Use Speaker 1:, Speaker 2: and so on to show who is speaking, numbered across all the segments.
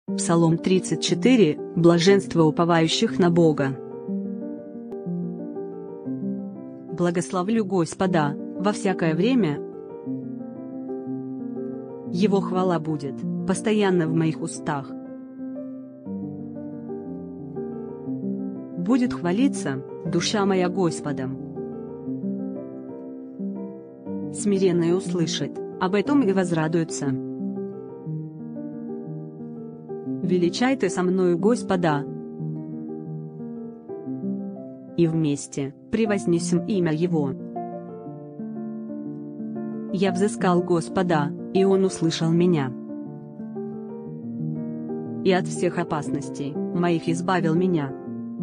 Speaker 1: Псалом 34, блаженство уповающих на Бога. Благословлю Господа во всякое время. Его хвала будет постоянно в моих устах. Будет хвалиться душа моя Господом. Смиренные услышат об этом и возрадуются. Величай ты со мною Господа, и вместе превознесем имя Его. Я взыскал Господа, и Он услышал меня, и от всех опасностей моих избавил меня.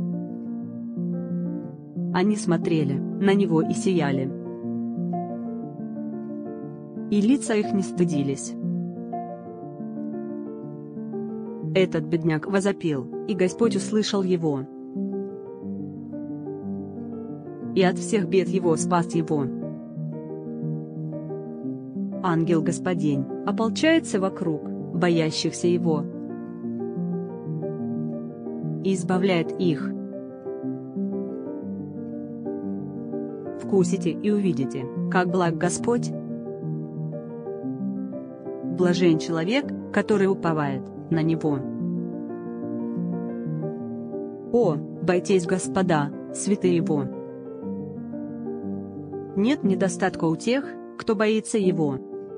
Speaker 1: Они смотрели на Него и сияли, и лица их не стыдились. Этот бедняк возопил, и Господь услышал его, и от всех бед его спас его. Ангел Господень ополчается вокруг боящихся Его и избавляет их. Вкусите и увидите, как благ Господь. Блажен человек, который уповает на Него. О, бойтесь Господа, святые Его! Нет недостатка у тех, кто боится Его.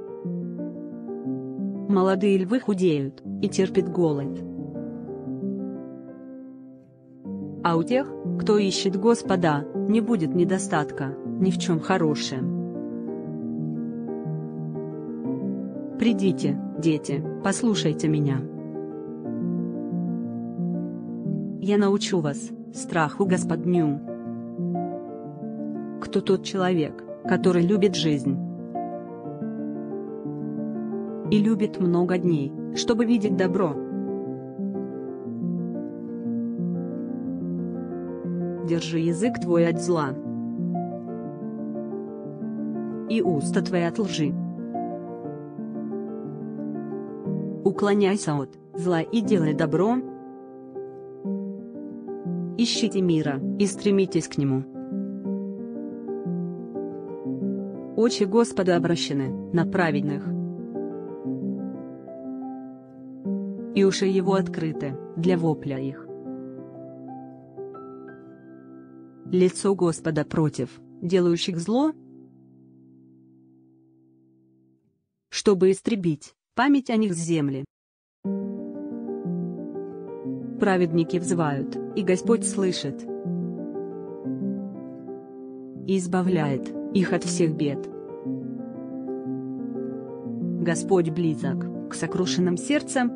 Speaker 1: Молодые львы худеют и терпят голод, а у тех, кто ищет Господа, не будет недостатка ни в чем хорошем. Придите, дети, послушайте меня. Я научу вас страху Господню. Кто тот человек, который любит жизнь и любит много дней, чтобы видеть добро? Держи язык твой от зла и уста твои от лжи. Уклоняйся от зла и делай добро. Ищите мира и стремитесь к нему. Очи Господа обращены на праведных, и уши Его открыты для вопля их. Лицо Господа против делающих зло, чтобы истребить память о них с земли. Праведники взывают, и Господь слышит и избавляет их от всех бед. Господь близок к сокрушенным сердцам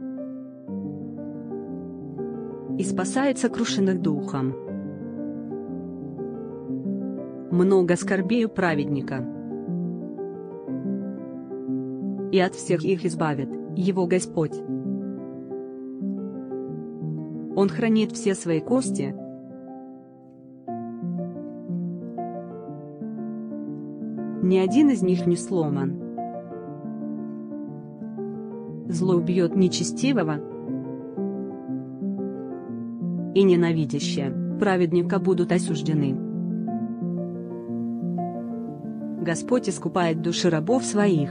Speaker 1: и спасает сокрушенных духом. Много скорбей у праведника, и от всех их избавит его Господь. Он хранит все свои кости, ни один из них не сломан. Зло убьет нечестивого, и ненавидящие праведника будут осуждены. Господь искупает души рабов своих,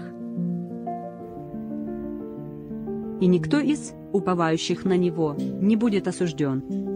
Speaker 1: и никто из уповающих на Него не будет осужден.